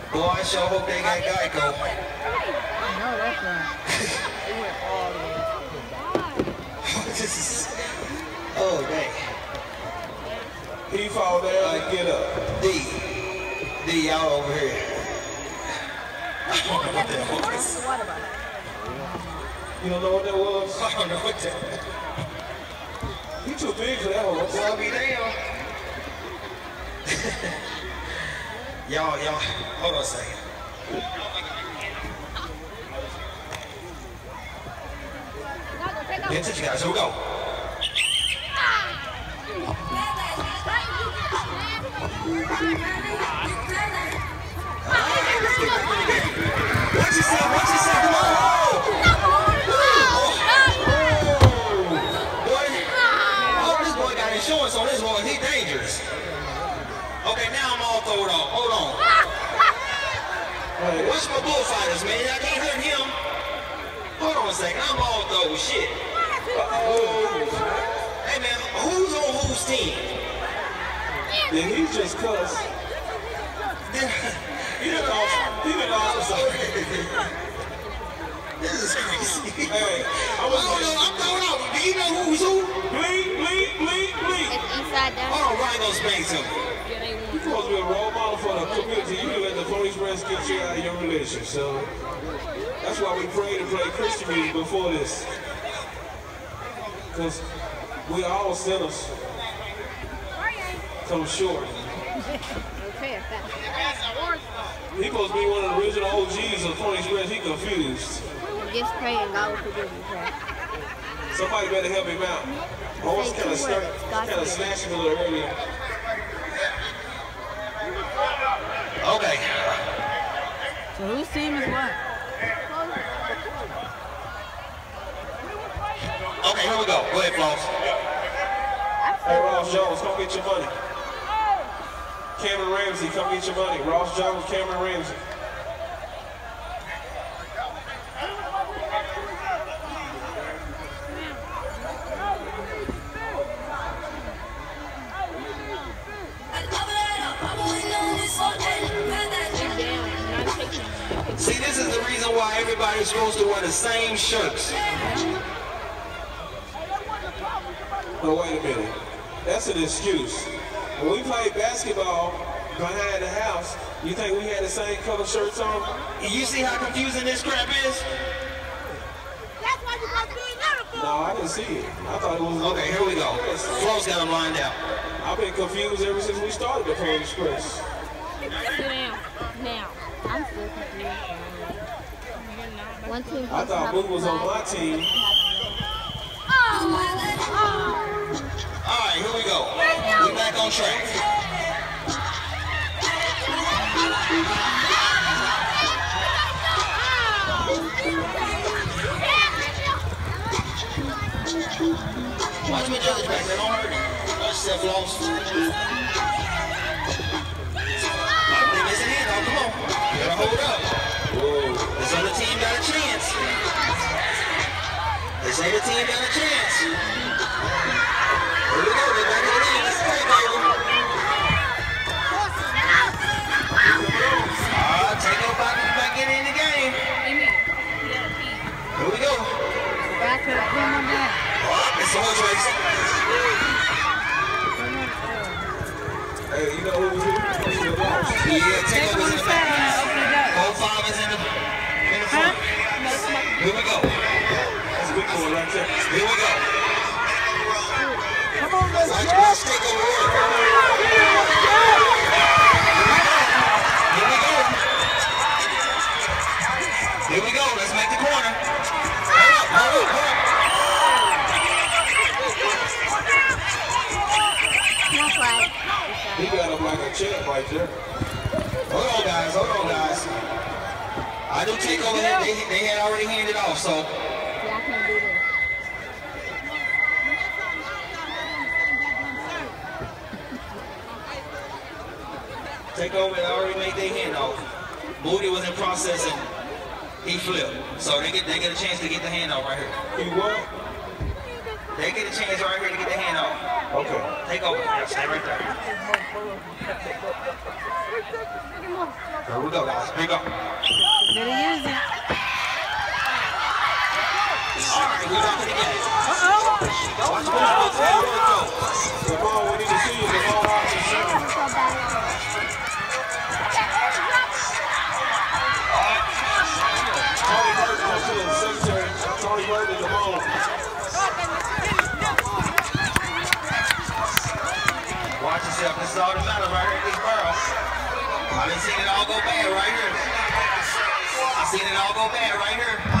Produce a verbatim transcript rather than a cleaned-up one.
Boy, I sure hope they got Geico. No, that's right. They went all the way. This is, oh, dang. He fall down and get up. D. D, y'all over here. I don't know what that was. You don't know what that was? I don't know what that was. He too big for that one. Well, I'll be damn. Y'all, y'all, hold on a second. Pay attention, guys. Here we go. Watch yourself, watch yourself. Come on. Insurance on this one, he dangerous. Okay, now I'm all throwed off. Hold on. Hey, watch my bullfighters, man. I can't hurt him. Hold on a second. I'm all throw shit. Uh-oh. Hey, man, who's on whose team? Yeah, he just cussed. He done lost. He done lost. This is crazy. Hey, I was don't know. I'm throwing out. Do you know who's who? Bleep, bleep, bleep, bleep. It's inside down. Hold on, Ryan gonna explain to me. You're supposed to be a role model for the community. You can let the police rest get you out of your religion. So that's why we prayed and played Christian music before this. Because we all sinners come short. Okay, He's supposed to be one of the original O Gs of police rest. He confused. just pray and God will forgive you. Right? Somebody better help him out. I was kind of start, kind of snatching him a little earlier. Okay. So whose team is what? Okay, here we go. Go ahead, Floss. Hey, Ross Jones, come get your money. Cameron Ramsey, come get your money. Ross Jones, Cameron Ramsey. See, this is the reason why everybody's supposed to wear the same shirts. No, wait a minute. That's an excuse. When we played basketball behind the house, you think we had the same color shirts on? You see how confusing this crap is? That's why you got being uniform. No, I didn't see it. I thought it was... Okay, here we go. Flo's got them lined out. I've been confused ever since we started the Pole Express. Sit down. Now, I'm still confused. One team. I thought Boo was on my team. Oh, all right, here we go. We're back on track. Watch me judge back there. Don't hurt him. Watch yourself, Floss. They missing in. Oh, come on. You gotta hold up. Whoa. This other team got a chance. This other team got a chance. Here we go. They're back in the game. Let's take over. Ah, take over back, back in in the game. Here we go. back up, come on back. Oh, it's a horse race. Hey, you know who was here? Yeah, take over in the back. All five is in the, in the front. Here we go. That's a big boy right there. Here we go. Come on, let's Watch go. let's take over here. Here we go. Here we go. Let's make the corner. Hold up, hold up, hold up. He got him like a champ right there. Hold on, guys. Hold on, guys. I do take over here. They, they had already handed off, so. Yeah, I can't do this. Take over and already made their hand off. Moody was in process and he flipped. So they get they get a chance to get the hand off right here. He what? They get a chance right here to get the hand off. Okay. Take over. Yeah, stay right there. Here we go, guys. Here we go. Better use it. All right, we're back in the game. Uh-oh. Watch the ball. There we go. The ball, we need to see the ball out the center. Tony Burton went to the secretary. Tony Burton is the ball. Watch yourself. This is all that matters right here in this barrel. I've been seeing it all go bad right here. I've seen it all go bad right here.